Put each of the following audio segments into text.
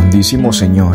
Grandísimo Señor,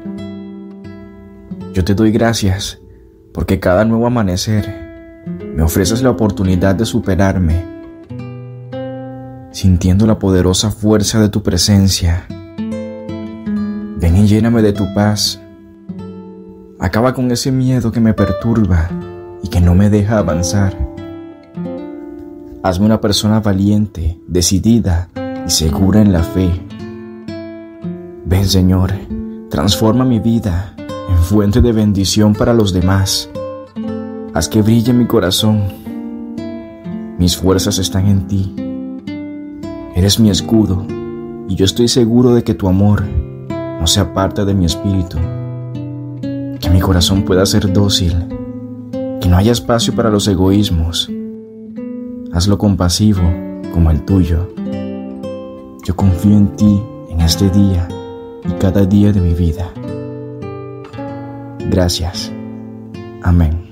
yo te doy gracias porque cada nuevo amanecer me ofreces la oportunidad de superarme, sintiendo la poderosa fuerza de tu presencia. Ven y lléname de tu paz. Acaba con ese miedo que me perturba y que no me deja avanzar. Hazme una persona valiente, decidida y segura en la fe. Ven, Señor, transforma mi vida en fuente de bendición para los demás. Haz que brille mi corazón. Mis fuerzas están en ti. Eres mi escudo y yo estoy seguro de que tu amor no se aparta de mi espíritu. Que mi corazón pueda ser dócil, que no haya espacio para los egoísmos. Hazlo compasivo como el tuyo. Yo confío en ti en este día y cada día de mi vida. Gracias. Amén.